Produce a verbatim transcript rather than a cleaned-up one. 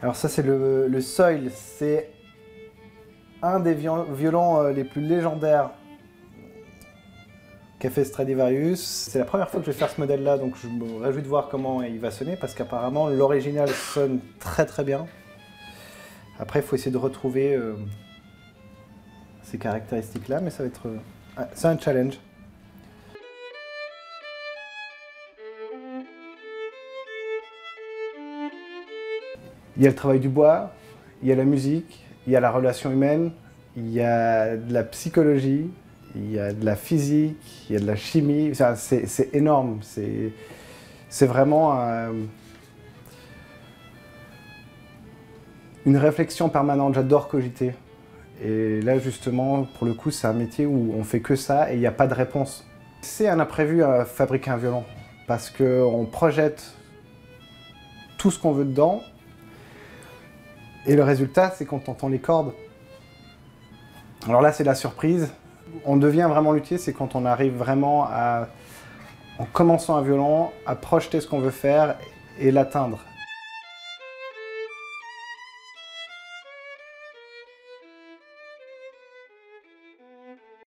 Alors ça c'est le, le Soil, c'est un des violons les plus légendaires qu'a fait Stradivarius. C'est la première fois que je vais faire ce modèle-là, donc je me réjouis de voir comment il va sonner, parce qu'apparemment l'original sonne très très bien. Après, il faut essayer de retrouver euh, ces caractéristiques-là, mais ça va être... Euh, c'est un challenge. Il y a le travail du bois, il y a la musique, il y a la relation humaine, il y a de la psychologie, il y a de la physique, il y a de la chimie. C'est énorme. C'est vraiment euh, une réflexion permanente. J'adore cogiter. Et là, justement, pour le coup, c'est un métier où on fait que ça et il n'y a pas de réponse. C'est un imprévu à fabriquer un violon parce qu'on projette tout ce qu'on veut dedans. Et le résultat, c'est quand on entend les cordes. Alors là, c'est la surprise. On devient vraiment luthier, c'est quand on arrive vraiment à, en commençant un violon, à projeter ce qu'on veut faire et l'atteindre.